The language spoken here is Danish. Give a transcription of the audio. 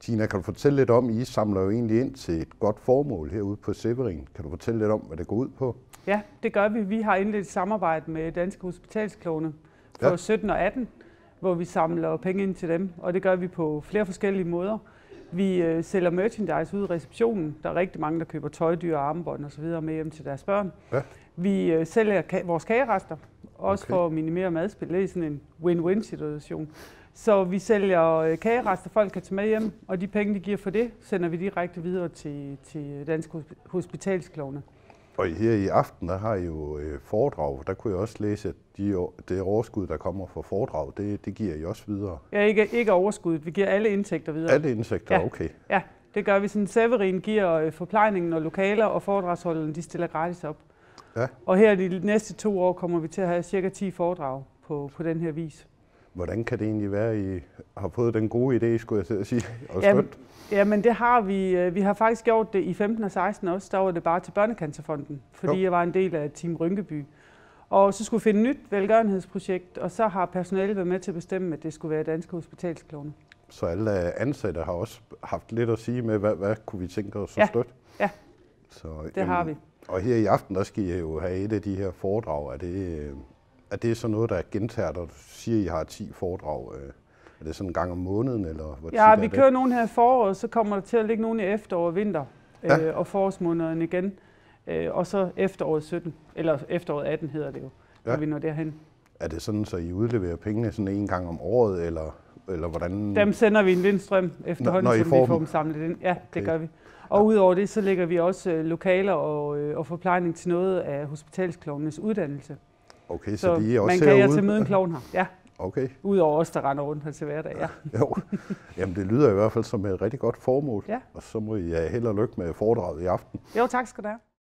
Tina, kan du fortælle lidt om, I samler jo egentlig ind til et godt formål herude på Severin. Kan du fortælle lidt om, hvad det går ud på? Ja, det gør vi. Vi har indledt et samarbejde med Danske Hospitalsklovne for 17 og 18, hvor vi samler penge ind til dem, og det gør vi på flere forskellige måder. Vi sælger merchandise ud i receptionen. Der er rigtig mange, der køber tøjdyr, armbånd og så videre med hjem til deres børn. Ja. Vi sælger vores kagerester, også for at minimere madspild. Det er sådan en win-win situation. Så vi sælger kagerester, folk kan tage med hjem, og de penge, de giver for det, sender vi direkte videre til Danske Hospitalsklovne. Og her i aften, der har I jo foredrag. Der kunne jeg også læse, at det overskud, der kommer fra foredrag, det giver I også videre. Ja, ikke overskuddet. Vi giver alle indtægter videre. Alle indtægter, ja. Okay. Ja, det gør vi. Sådan, Severin giver forplejningen og lokaler, og foredragsholderne, de stiller gratis op. Ja. Og her de næste 2 år kommer vi til at have cirka 10 foredrag på den her vis. Hvordan kan det egentlig være, at I har fået den gode idé, skulle jeg til at sige? Jamen det har vi. Vi har faktisk gjort det i 15 og 16 også. Der var det bare til Børnecancerfonden, fordi jeg var en del af Team Rynkeby. Og så skulle vi finde et nyt velgørenhedsprojekt, og så har personalet været med til at bestemme, at det skulle være Danske Hospitalsklovne. Så alle ansatte har også haft lidt at sige med, hvad kunne vi tænke os at støtte? Ja, det har vi. Og her i aften, der skal I jo have et af de her foredrag. Er det sådan noget, der gentager, når du siger, at I har 10 foredrag? Er det sådan en gang om måneden? Eller hvor ja, vi kører nogle her i foråret, så kommer der til at ligge nogle i efterår og vinter, og forårsmåneden igen. Og så efteråret 17, eller efteråret 18 hedder det jo, når vi når derhen. Er det sådan, så I udleverer pengene sådan en gang om året, eller hvordan? Dem sender vi en lindstrøm efterhånden, så vi får dem samlet ind. Ja, det gør vi. Og udover det, så lægger vi også lokaler og forplejning til noget af hospitalsklovnenes uddannelse. Okay, så de er også man kan her til møde en klovn her. Ja. Okay. Udover os, der render rundt her til hverdag, ja. Jo, jamen det lyder i hvert fald som et rigtig godt formål. Ja. Og så må I have held og lykke med foredraget i aften. Jo, tak skal du have.